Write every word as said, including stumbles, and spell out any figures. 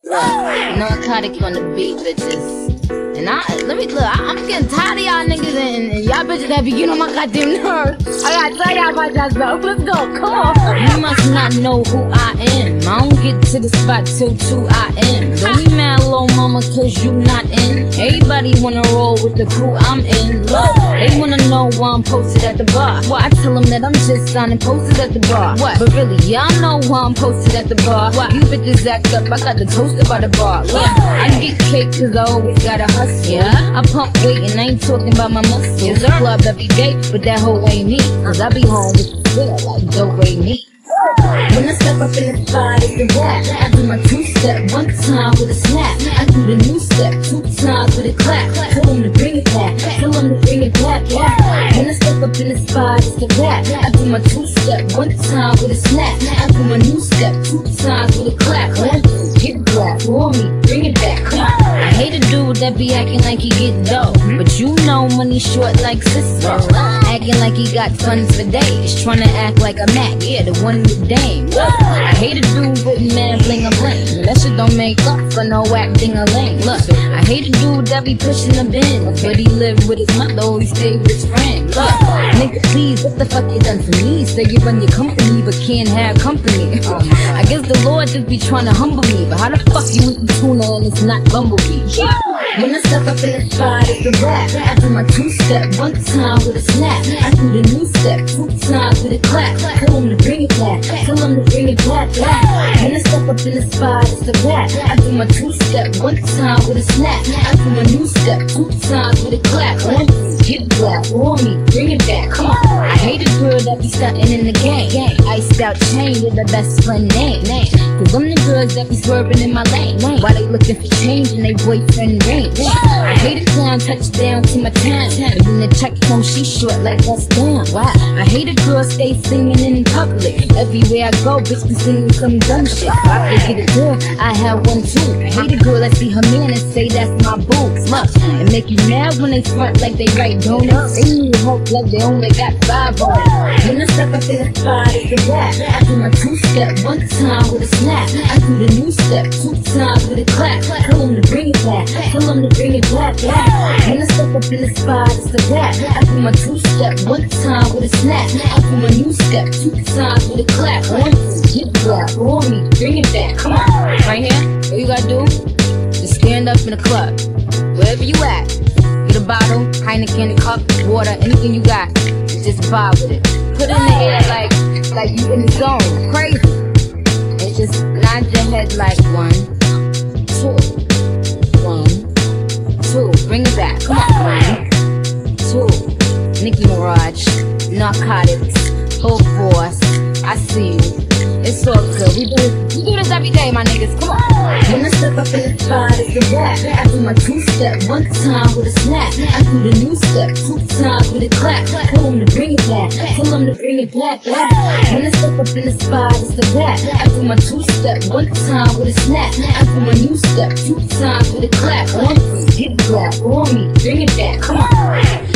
Narcotic on the beat, bitches. And I, let me look, I, I'm getting tired of y'all niggas and, and y'all bitches that be getting on my goddamn nerves. I gotta tell y'all about that stuff. Let's go, come on. You must not know who I am. I don't get to the spot till two I M. Don't be mad, little mama, cause you not in. Everybody wanna roll with the crew I'm in. Look, they wanna know why I'm posted at the bar. Well, I tell them that I'm just signing posters at the bar. What? But really, y'all know why I'm posted at the bar. What? You bitches act up, I got the toaster by the bar. Look, I get cake cause I always gotta hustle. Yeah, I pump weight and I ain't talking about my muscles. Yes, I club every day, but that hoe ain't me. Cause I be home with the girl like dope ain't me. When I step up in the spot, it's the rap. I do my two-step, one time with a snap. I do the new step, two times with a clap. Tell them to bring it back, tell them to bring it back, yeah. When I step up in the spot, it's the rap. I do my two-step, one time with a snap. I do my new step, two times with a clap. Get it back, for me, bring it back, come on. I hate a dude that be acting like he get dough, but you know money short like Cisco. Acting like he got funds for days, trying to act like a Mac, yeah, the one with Dame. Look, I hate a dude with man bling a bling. That shit don't make up for no acting a lame. Look, I hate a dude that be pushing the bin, but he live with his mother, or he stay with his friend. Look, nigga, please, what the fuck you done for me? Say you run your company, but can't have company. I guess the Lord just be trying to humble me, but how the fuck you eat the tuna and it's not bumblebee? When I step up in the spot, it's a rap. I do my two-step, one time with a snap. I do the new step, two times with a clap. Tell them to bring it back, tell them to bring it back, back. When I step up in the spot, it's a rap. I do my two-step, one time with a snap. I do my new step, two times with a clap. Get it back, for me, bring it back, come on. I hate a girl that be stunting in the game. Iced out chain with the best friend name. Cause I'm the girls that be swerving in my lane. While they looking for change in they boyfriend range. I hate a clown touchdown to my town. But when the check home, she short like that's down. Wow. I hate a girl stay singing in public. Everywhere I go, bitch be singing some dumb shit. If I could get a girl, I have one too. I hate a girl that see her man and say that's my boo. Look, and make you mad when they front like they write donuts. They need hope like they only got five on it. When I step up in the spot, it's a rap. I do my two-step, one time with a snap. I do the new step, two times with a clap. Tell them to bring it back, tell them to bring it back, back. When I step up in the spot, it's a rap. I do my two-step, one time with a snap. I do my new step, two times with a clap. Get it back, for me, bring it back, come on. Right here, all you gotta do, just stand up in the club, wherever you at. Get a bottle, Heineken, cup, water, anything you got, and just vibe with it. Put it in the air like, like you in the zone, crazy. And just nod your head like one, two, one, two. Bring it back, come on. One, two. Nicki Minaj, narcotics, whole force. I see you. It's all good. We do this, we do this every day, my niggas. Come on. When I step up in the spot, it's a rap. I do my two-step, one time with a snap. I do the new step, two times with a clap. Tell them to bring it back, tell them to bring it back, back. When I step up in the spot, it's a rap. I do my two-step, one time with a snap. I do my new step, two times with a clap. Get it back, for me, bring it back, come on.